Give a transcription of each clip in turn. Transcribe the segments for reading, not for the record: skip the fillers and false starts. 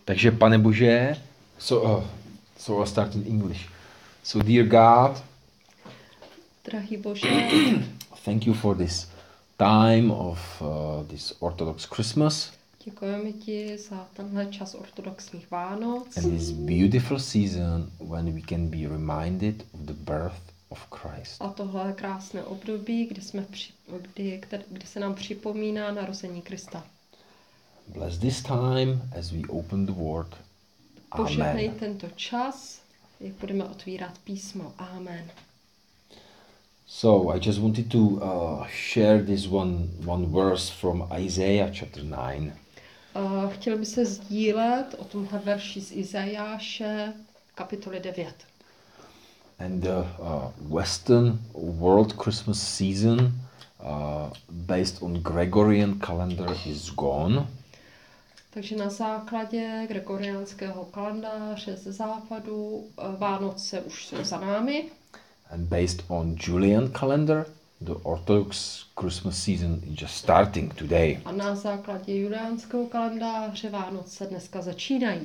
Takže Pane Bože, so I'll start in English. So dear God, Drahý Bože, thank you for this time of this Orthodox Christmas děkujeme ti za tenhle čas ortodoxních Vánoc and this beautiful season when we can be reminded of the birth of Christ. a tohle krásné období, kdy se nám připomíná narození Krista. Bless this time as we open the word. Požehnej Amen. tento čas, jak budeme otvírat písmo. Amen. So I just wanted to share this one verse from Isaiah chapter 9. Chtěl by se sdílet o tomhle verši z Izajáše, kapitoly 9. And the Western world Christmas season based on Gregorian calendar is gone. Takže na základě gregoriánského kalendáře ze západu Vánoce už jsou za námi. And based on Julian calendar, the Orthodox Christmas season is just starting today. A na základě juliánského kalendáře Vánoce dneska začínají.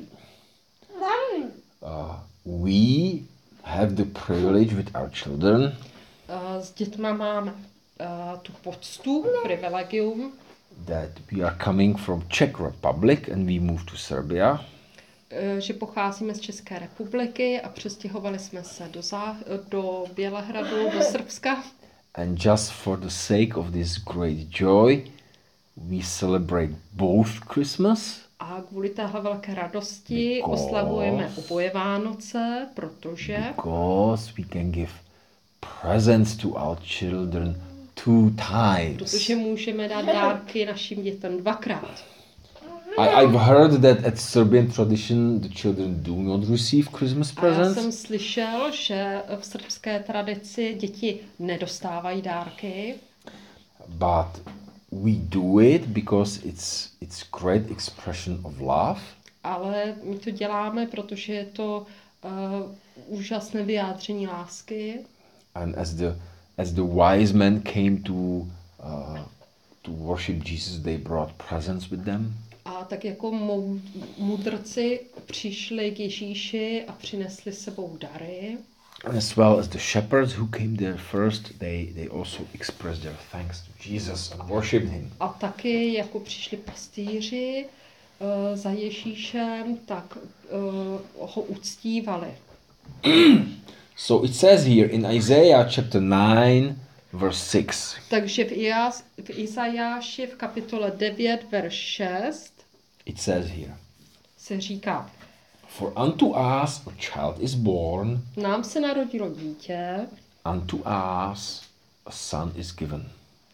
We have the privilege with our children S dětma máme tu poctu, privilegium, that we are coming from Czech Republic and we moved to Serbia. Že pocházíme z České republiky a přestěhovali jsme se do Bělehradu, do Srbska. And just for the sake of this great joy, we celebrate both Christmas A kvůli téhle velké radosti oslavujeme oboje Vánoce, because we can give presents to our children two times. protože můžeme dát dárky našim dětem dvakrát. I've heard that at Serbian tradition the children do not receive Christmas A já jsem presents, slyšel, že v srbské tradici děti nedostávají dárky, but we do it because it's great expression of love. ale my to děláme, protože je to úžasné vyjádření lásky. And as the wise men came to worship Jesus, they brought presents with them. A tak jako mudrci přišli k Ježíši a přinesli s sebou dary. And as well as the shepherds who came there first, they also expressed their thanks to Jesus and worshipped him. A taky jako přišli pastýři za Ježíšem, tak ho uctívali. So it says here in Isaiah chapter 9, verse 6. Takže v Izajáši v kapitole 9, verš 6 It says here, se říká: for unto us a child is born, Nám se narodilo dítě, unto us a son is given.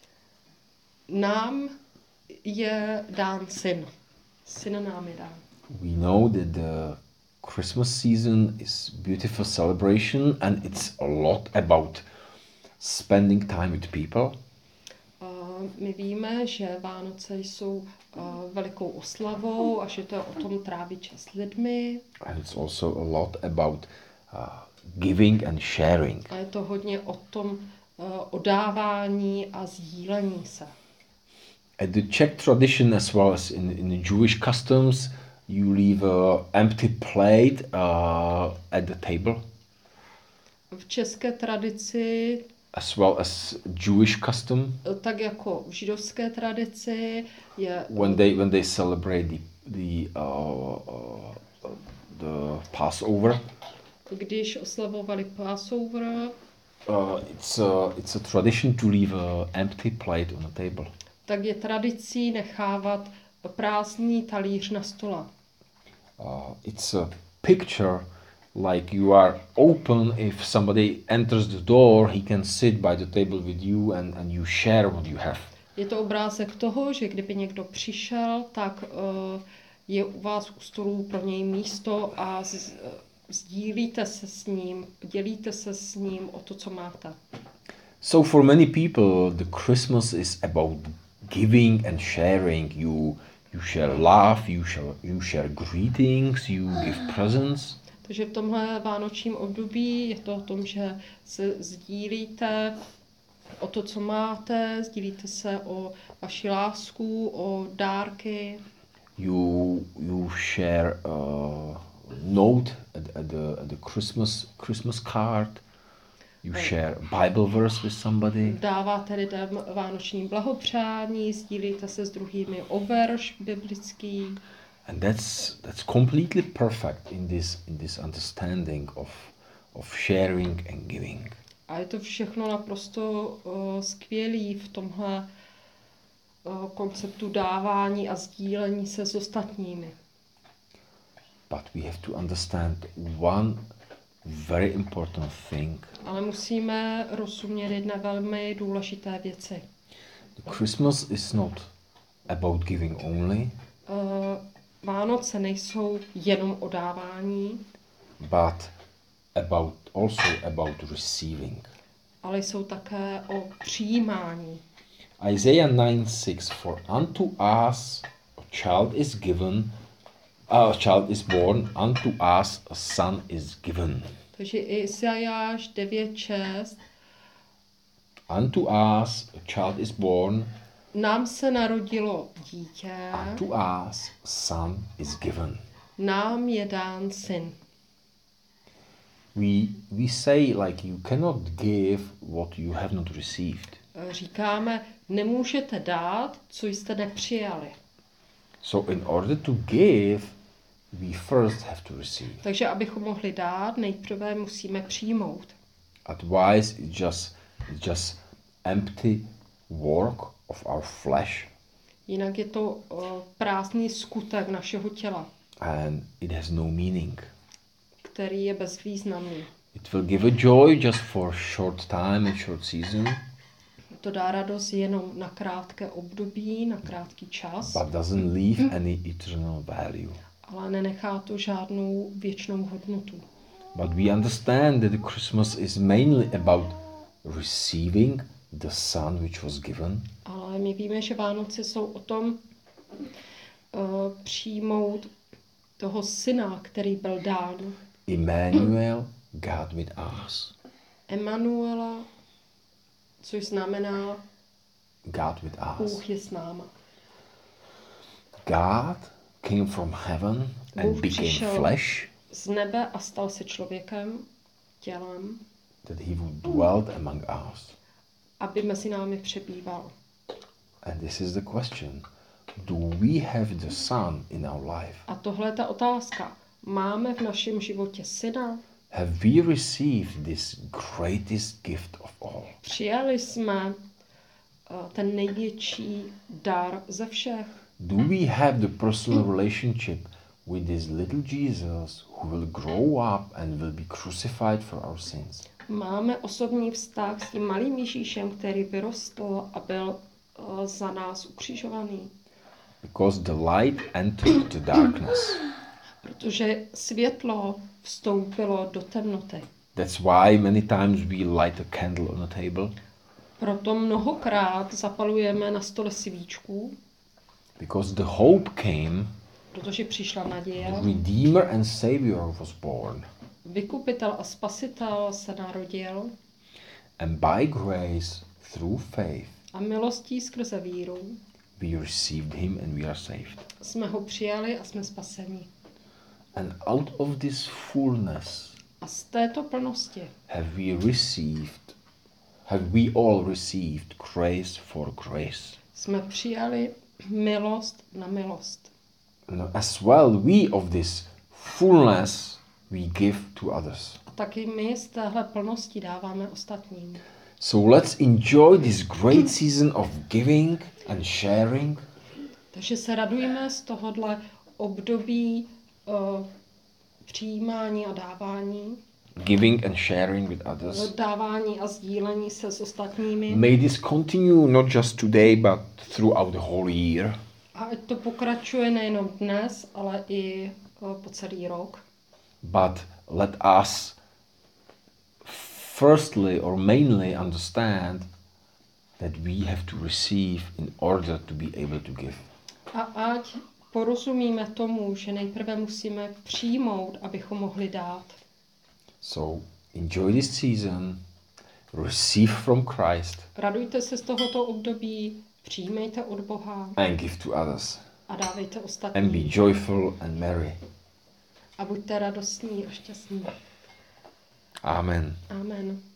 nám je dán syn. Syn nám je dán. We know that the Christmas season is beautiful celebration and it's a lot about spending time with people. My víme, že Vánoce jsou velikou oslavou a že to je o tom trávit čas s lidmi. And it's also a lot about giving and sharing. A je to hodně o tom odávání a sdílení se. At the Czech tradition as well as in the Jewish customs, you leave a empty plate at the table. V české tradici, As well as Jewish custom, tak jako v židovské tradici, je when they celebrate the Passover, když oslavovali Passover, it's a tradition to leave a empty plate on the table. tak je tradicí nechávat prázdný talíř na stole. It's a picture like you are open. If somebody enters the door, he can sit by the table with you and you share what you have. Je to obrázek toho, že kdyby někdo přišel, tak je u vás u stolu pro něj místo a sdílíte se s ním, dělíte se s ním o to, co máte. So for many people, the Christmas is about giving and sharing. You share love, you share greetings, you give presents. Takže v tomhle vánočním období je to o tom, že se sdílíte o to, co máte, sdílíte se o vaši lásku, o dárky. you share note at the Christmas card. You share Bible verse with somebody. Dáváte lidem vánoční blahopřání, sdílíte se s druhými o verš biblický. And that's completely perfect in this understanding of sharing and giving. A je to všechno naprosto skvělý v tomhle konceptu dávání a sdílení se s ostatními. But we have to understand one very important thing. Ale musíme rozumět jedné velmi důležité věci. The Christmas is not about giving only, Vánoce nejsou jenom o dávání, but also about receiving. ale jsou také o přijímání. Isaiah 9:6 For unto us a child is given, a child is born, unto us a son is given. Takže Isajáš 9:6 Unto us a child is born, Nám se narodilo dítě, unto us a son is given. nám je dán syn. We say like you cannot give what you have not received. Říkáme, nemůžete dát, co jste nepřijali. So in order to give, we first have to receive. Takže abychom mohli dát, nejprve musíme přijmout. Otherwise, it's just empty work of our flesh, Jinak je to prázdný skutek našeho těla, and it has no meaning. který je bezvýznamný. It will give a joy just for a short time and short season, To dá radost jenom na krátké období, na krátký čas, but doesn't leave any eternal value. ale nenechá to žádnou věčnou hodnotu. But we understand that the Christmas is mainly about receiving the Son which was given, Ale my víme, že Vánoce jsou o tom přijmout toho syna, který byl dán. Emmanuel, God with us. Emanuela, což znamená God with us. Bůh je s náma. God came from heaven and Bůh became přišel flesh, z nebe a stal se člověkem, tělem, that he would dwell among us. aby mezi námi přebýval. And this is the question. Do we have the Son in our life? A tohle je ta otázka. Máme v našem životě syna? Have we received this greatest gift of all? Přijali jsme ten největší dar ze všech? Do we have the personal relationship with this little Jesus who will grow up and will be crucified for our sins? Máme osobní vztah s tím malým Ježíšem, který vyrostl a byl za nás ukřižovaný. Because the light entered the darkness. Protože světlo vstoupilo do temnoty. That's why many times we light a candle on a table. Proto mnohokrát zapalujeme na stole svíčku, Because the hope came, protože přišla naděje. the Redeemer and Savior was born. Vykupitel a spasitel se narodil And by grace, through faith, a milostí skrze víru we received him and we are saved. jsme ho přijali a jsme spaseni. And out of this fullness A z této plnosti have we all received grace for grace. jsme přijali milost na milost. And as well, we of this fullness we give to others. A taky my z téhle plnosti dáváme ostatním. So let's enjoy this great season of giving and sharing. Takže se radujeme z tohohle období přijímání a dávání. Giving and sharing with others. Dávání a sdílení se s ostatními. May this continue not just today but throughout the whole year. A ať to pokračuje nejenom dnes, ale i po celý rok. But let us firstly or mainly understand that we have to receive in order to be able to give. A ať porozumíme tomu, že nejprve musíme přijmout, abychom mohli dát. So enjoy this season, receive from Christ Radujte se z tohoto období, přijmejte od Boha and give to others. a a dávejte and be ostatním. joyful and merry. A buďte radostní a šťastní. Amen. Amen.